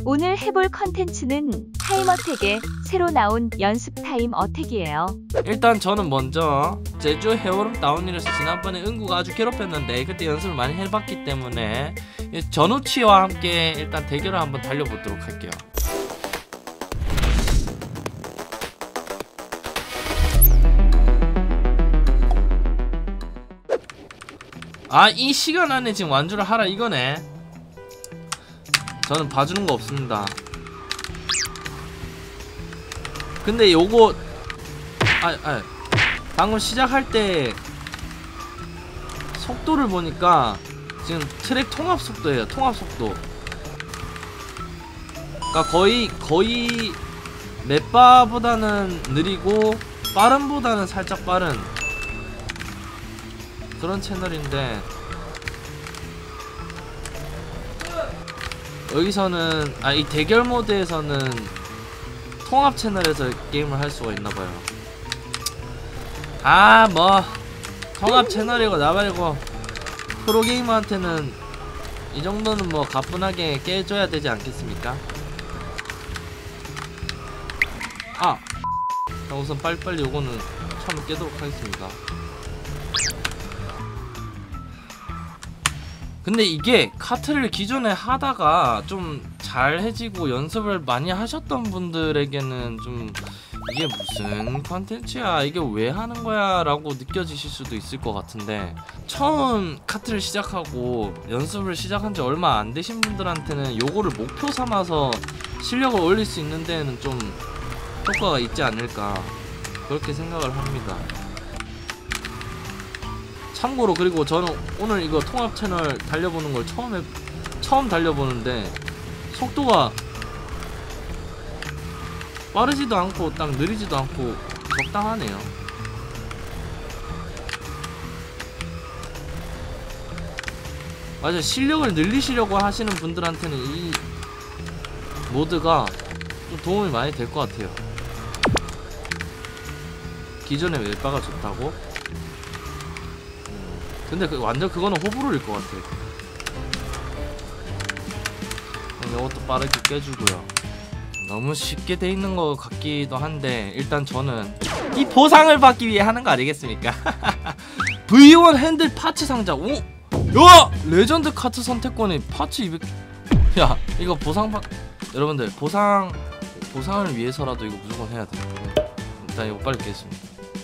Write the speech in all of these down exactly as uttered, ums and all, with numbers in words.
오늘 해볼 컨텐츠는 타임어택의 새로 나온 연습 타임 어택이에요. 일단 저는 먼저 제주 해오름 다운힐에서 지난번에 은구가 아주 괴롭혔는데 그때 연습을 많이 해봤기 때문에 전우치와 함께 일단 대결을 한번 달려보도록 할게요. 아, 이 시간 안에 지금 완주를 하라 이거네. 저는 봐주는 거 없습니다. 근데 요거 아, 아 방금 시작할 때 속도를 보니까 지금 트랙 통합 속도예요. 통합 속도. 그러니까 거의 거의 맵바보다는 느리고 빠른보다는 살짝 빠른 그런 채널인데, 여기서는 아 이 대결 모드에서는 통합 채널에서 게임을 할 수가 있나봐요. 아 뭐 통합 채널이고 나발이고 프로게이머한테는 이 정도는 뭐 가뿐하게 깨줘야 되지 않겠습니까? 아! 자, 우선 빨리빨리 요거는 처음에 깨도록 하겠습니다. 근데 이게 카트를 기존에 하다가 좀 잘해지고 연습을 많이 하셨던 분들에게는 좀 이게 무슨 컨텐츠야, 이게 왜 하는 거야 라고 느껴지실 수도 있을 것 같은데, 처음 카트를 시작하고 연습을 시작한 지 얼마 안 되신 분들한테는 요거를 목표 삼아서 실력을 올릴 수 있는 데에는 좀 효과가 있지 않을까 그렇게 생각을 합니다. 참고로 그리고 저는 오늘 이거 통합 채널 달려보는 걸 처음에 처음 달려보는데 속도가 빠르지도 않고 딱 느리지도 않고 적당하네요. 맞아, 실력을 늘리시려고 하시는 분들한테는 이 모드가 좀 도움이 많이 될 것 같아요. 기존의 웹바가 좋다고? 근데 그 완전 그거는 호불호일 것 같아. 이것도 빠르게 깨주고요. 너무 쉽게 돼 있는 것 같기도 한데, 일단 저는 이 보상을 받기 위해 하는 거 아니겠습니까? 브이 원 핸들 파츠 상자. 오! 야! 레전드 카트 선택권이 파츠 이백. 야, 이거 보상 받 여러분들 보상 보상을 위해서라도 이거 무조건 해야 돼. 일단 이거 빨리 깨겠습니다.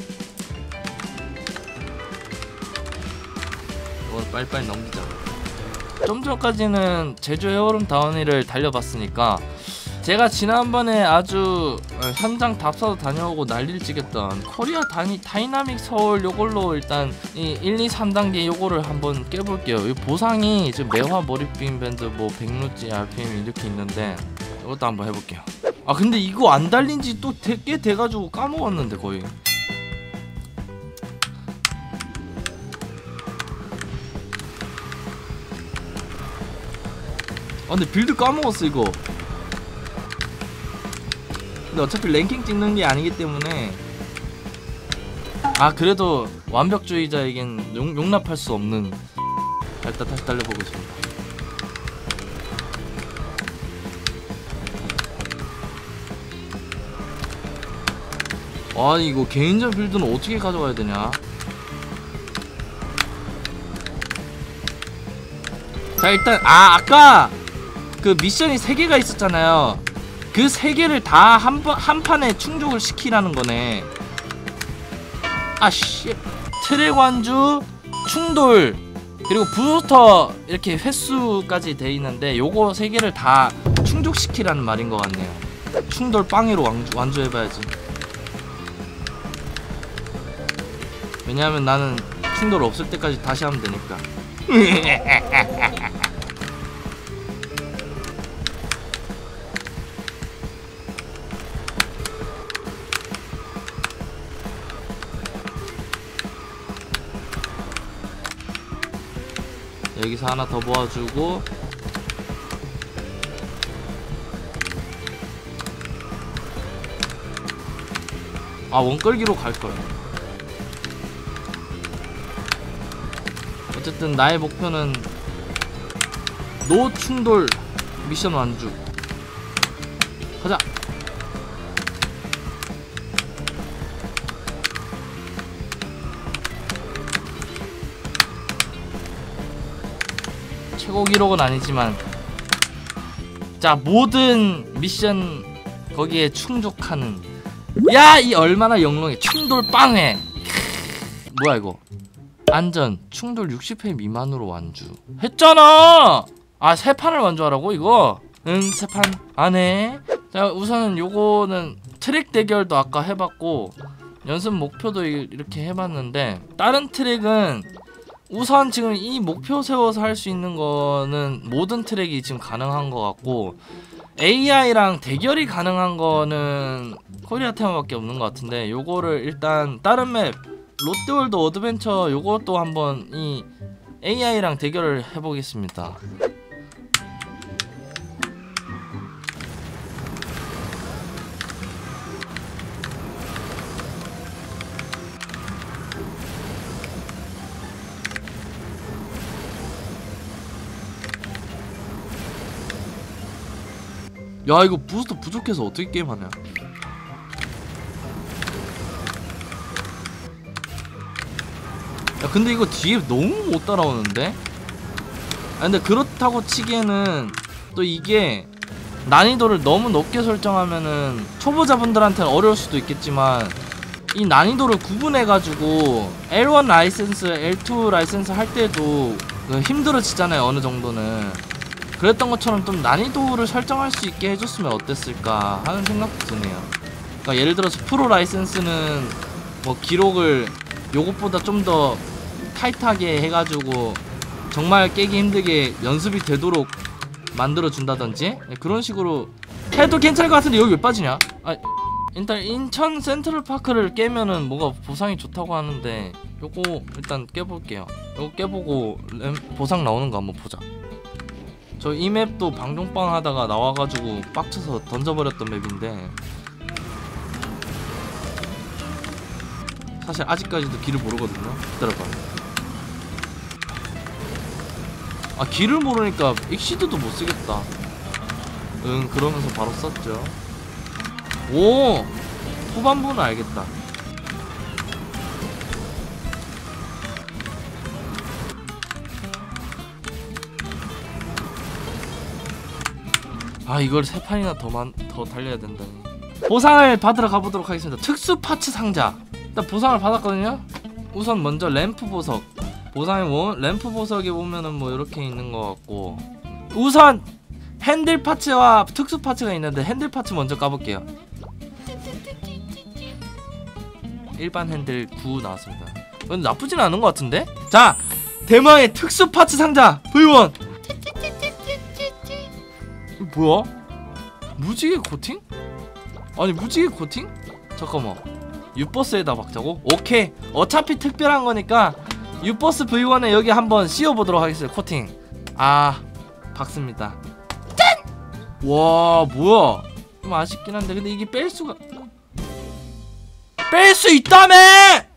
이걸 빨리빨리 넘기자. 좀 전까지는 제주 해오름 다운힐을 달려봤으니까 제가 지난번에 아주 현장 답사도 다녀오고 난리를 찍었던 코리아 다니, 다이나믹 서울 요걸로 일단 이 일, 이, 삼 단계 요거를 한번 깨볼게요. 이 보상이 지금 매화 머리핀 밴드 뭐 백 루지 알피엠 이렇게 있는데 이것도 한번 해볼게요. 아 근데 이거 안 달린지 또 꽤 돼가지고 까먹었는데 거의. 아 근데 빌드 까먹었어 이거. 근데 어차피 랭킹 찍는 게 아니기 때문에, 아 그래도 완벽주의자에겐 용, 용납할 수 없는. 일단 다시 달려보겠습니다. 아니 이거 개인전 빌드는 어떻게 가져가야 되냐. 자 일단 아 아까 그 미션이 세 개가 있었잖아요. 그 세 개를 다 한 한 판에 충족을 시키라는 거네. 아씨. 트랙 완주, 충돌, 그리고 부스터 이렇게 횟수까지 돼 있는데 요거 세 개를 다 충족시키라는 말인 것 같네요. 충돌 빵이로 완주, 완주해봐야지. 왜냐하면 나는 충돌 없을 때까지 다시 하면 되니까. 여기서 하나 더 모아주고, 아 원끌기로 갈걸. 어쨌든 나의 목표는 노 충돌 미션 완주. 가자. 최고 기록은 아니지만 자 모든 미션 거기에 충족하는 야 이 얼마나 영롱해. 충돌 빵해. 뭐야 이거. 안전 충돌 육십 회 미만으로 완주 했잖아. 아 세 판을 완주하라고 이거. 응 세 판 안해. 자 우선은 요거는 트랙 대결도 아까 해봤고 연습 목표도 이렇게 해봤는데 다른 트랙은 우선 지금 이 목표 세워서 할 수 있는 거는 모든 트랙이 지금 가능한 것 같고 에이아이랑 대결이 가능한 거는 코리아 테마밖에 없는 것 같은데 요거를 일단 다른 맵 롯데월드 어드벤처 요것도 한번 이 에이아이랑 대결을 해보겠습니다. 야 이거 부스터 부족해서 어떻게 게임하냐. 야 근데 이거 뒤에 너무 못 따라오는데? 아 근데 그렇다고 치기에는 또 이게 난이도를 너무 높게 설정하면은 초보자분들한테는 어려울 수도 있겠지만 이 난이도를 구분해가지고 엘 원 라이센스, 엘 투 라이센스 할 때도 힘들어지잖아요 어느 정도는. 그랬던 것처럼 좀 난이도를 설정할 수 있게 해줬으면 어땠을까 하는 생각도 드네요. 그러니까 예를 들어서 프로 라이센스는 뭐 기록을 요것보다 좀 더 타이트하게 해가지고 정말 깨기 힘들게 연습이 되도록 만들어준다든지 그런 식으로 해도 괜찮을 것 같은데 여기 왜 빠지냐? 아, 일단 인천 센트럴파크를 깨면은 뭐가 보상이 좋다고 하는데 요거 일단 깨볼게요. 요거 깨보고 램, 보상 나오는 거 한번 보자. 저 이 맵도 방종빵 하다가 나와가지고 빡쳐서 던져버렸던 맵인데 사실 아직까지도 길을 모르거든요. 기다려봐. 아 길을 모르니까 익시드도 못쓰겠다. 응 그러면서 바로 썼죠. 오! 후반부는 알겠다. 아 이걸 세 판이나 더, 만, 더 달려야 된다니. 보상을 받으러 가보도록 하겠습니다. 특수 파츠 상자. 일단 보상을 받았거든요. 우선 먼저 램프 보석. 보상의 원 램프 보석에 보면은 뭐 이렇게 있는 것 같고 우선 핸들 파츠와 특수 파츠가 있는데 핸들 파츠 먼저 까볼게요. 일반 핸들 구 나왔습니다. 근데 나쁘진 않은 것 같은데? 자! 대망의 특수 파츠 상자! 브이 원! 뭐야? 무지개 코팅? 아니 무지개 코팅? 잠깐만 유버스에다 박자고? 오케이 어차피 특별한 거니까 유버스 브이 원에 여기 한번 씌워보도록 하겠습니다. 코팅 아 박습니다. 짠! 와 뭐야 좀 아쉽긴 한데 근데 이게 뺄 수가 뺄 수 있다며!